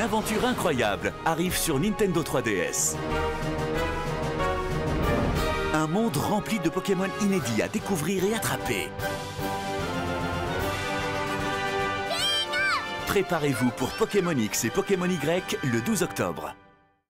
Une aventure incroyable arrive sur Nintendo 3DS. Un monde rempli de Pokémon inédits à découvrir et attraper. Préparez-vous pour Pokémon X et Pokémon Y le 12 octobre.